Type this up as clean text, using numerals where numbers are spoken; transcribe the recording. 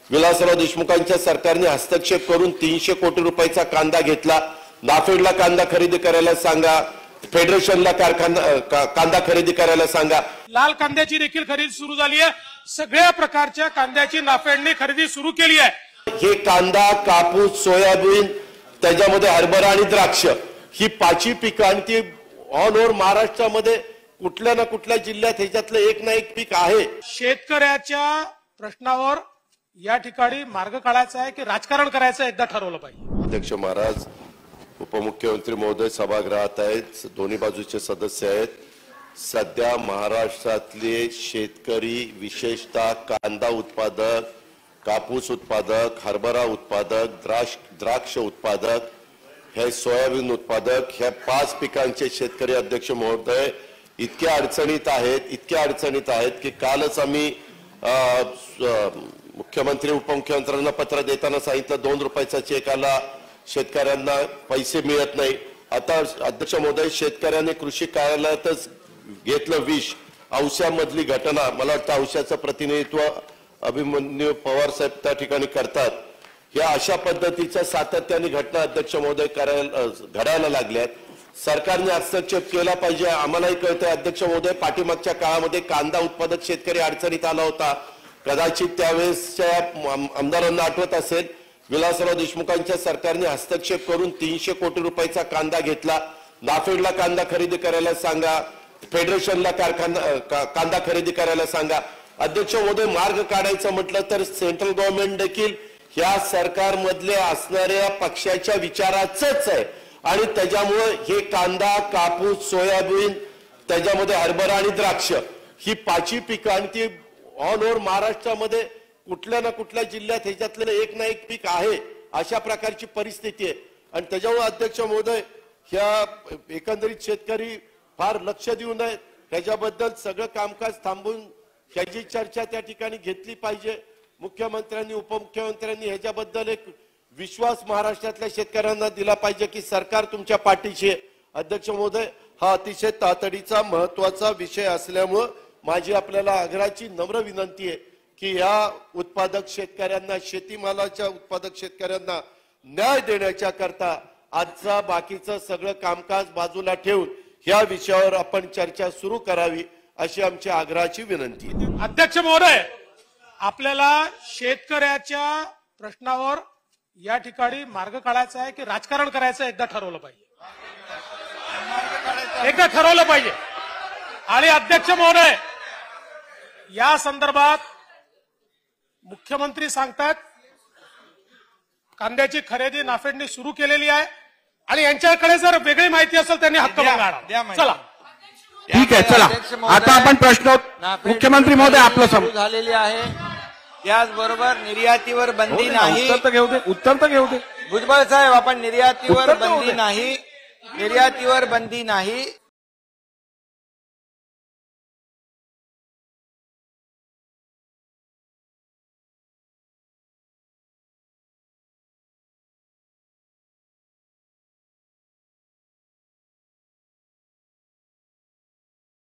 विलासराव देशमुखांच्या सरकारने हस्तक्षेप करून 300 कोटी रुपयाचा कांदा घेतला। नाफेडला कांदा खरेदी करायला सांगा, फेडरेशनला कांदा खरेदी करायला सांगा। लाल कांद्याची देखील खरेदी सुरू झाली आहे। सगळ्या प्रकारच्या कांद्याची नाफेडने खरेदी सुरू केली आहे। हे कांदा, कापूस, सोयाबीन, त्याच्यामध्ये हरभरा आणि द्राक्ष ही 5 पिकं आणि ती ऑल ओव्हर महाराष्ट्रामध्ये कुठल्या ना कुठल्या जिल्ह्यात ह्याच्यातलं एक ना एक पीक आहे। शेतकऱ्याच्या प्रश्नावर या ठिकाणी मार्ग काढायचा आहे की राजकारण करायचं एकदा ठरवलं पाहिजे। अध्यक्ष महाराज, उपमुख्यमंत्री महोदय सभागृहात आहेत, दोन्ही बाजूचे सदस्य आहेत। सध्या महाराष्ट्रातले शेतकरी, विशेषतः कांदा उत्पादक, कापूस उत्पादक, हरभरा उत्पादक, द्राक्ष उत्पादक, हे सोयाबीन उत्पादक, ह्या 5 पिकांचे शेतकरी अध्यक्ष महोदय इतक्या अडचणीत आहेत की कालच आम्ही मुख्यमंत्री उपमुख्यमंत्र्यांना पत्र देताना सांगितलं 2 रुपयाचा चेक आला, शेतकऱ्यांना पैसे मिळत नाही। आता अध्यक्ष महोदय, शेतकऱ्यांनी कृषी कार्यालयातच घेतलं विष। औषधामधली घटना, मला वाटतं औषधाचं प्रतिनिधित्व अभिमन्यू पवार साहेब त्या ठिकाणी करतात। या अशा पद्धतीच्या सातत्याने घटना अध्यक्ष महोदय घडायला लागल्यात। सरकारने हस्तक्षेप केला पाहिजे। आम्हालाही कळतंय अध्यक्ष महोदय, पाठीमागच्या काळामध्ये कांदा उत्पादक शेतकरी अडचणीत आला होता। कदाचित त्यावेळेसच्या आमदारांना आठवत असेल, विलासराव देशमुखांच्या सरकारने हस्तक्षेप करून 300 कोटी रुपयाचा कांदा घेतला। नाफेडला कांदा खरेदी करायला सांगा, फेडरेशनला कांदा खरेदी करायला सांगा। अध्यक्ष महोदय, मार्ग काढायचं म्हटलं तर सेंट्रल गव्हर्नमेंट देखील ह्या सरकारमधले असणाऱ्या पक्षाच्या विचाराचंच आहे आणि त्याच्यामुळे हे कांदा, कापूस, सोयाबीन, त्याच्यामध्ये हरभरा आणि द्राक्ष ही 5 पिकं आणि ती ऑल ओव्हर महाराष्ट्रामध्ये कुठल्या ना कुठल्या जिल्ह्यात ह्याच्यातलं एक ना एक पीक आहे। अशा प्रकारची परिस्थिती आहे आणि त्याच्यामुळे अध्यक्ष महोदय, ह्या एकंदरीत शेतकरी फार लक्ष देऊ नये, त्याच्याबद्दल सगळं कामकाज थांबून ह्याची चर्चा त्या ठिकाणी घेतली पाहिजे। मुख्यमंत्र्यांनी, उपमुख्यमंत्र्यांनी ह्याच्याबद्दल एक विश्वास महाराष्ट्रातल्या शेतकऱ्यांना दिला पाहिजे की सरकार तुमच्या पाठीशी आहे। अध्यक्ष महोदय, हा अतिशय तातडीचा महत्वाचा विषय असल्यामुळे माझी आपल्याला आग्रहाची नम्र विनंती आहे की या उत्पादक शेतकऱ्यांना, शेतीमालाच्या उत्पादक शेतकऱ्यांना न्याय देण्याच्या करता आजचा बाकीचं सगळं कामकाज बाजूला ठेवून या विषयावर आपण चर्चा सुरू करावी अशी आमची आग्रहाची विनंती आहे। अध्यक्ष महोदय, आपल्याला शेतकऱ्याच्या प्रश्नावर या ठिकाणी मार्ग काढायचा आहे की राजकारण करायचं एकदा ठरवलं पाहिजे। आणि अध्यक्ष महोदय, या संदर्भात मुख्यमंत्री सांगतात कांद्याची खरेदी नाफेडने सुरू केलेली आहे आणि यांच्याकडे जर वेगळी माहिती असेल त्यांनी हक्कभंग आणावा। चला ठीक आहे, चला आता आपण प्रश्न मुख्यमंत्री महोदय आपलं झालेली आहे। याचबरोबर निर्यातीवर बंदी नाही। उत्तर तर घेऊ दे भुजबळ साहेब, आपण निर्यातीवर बंदी नाही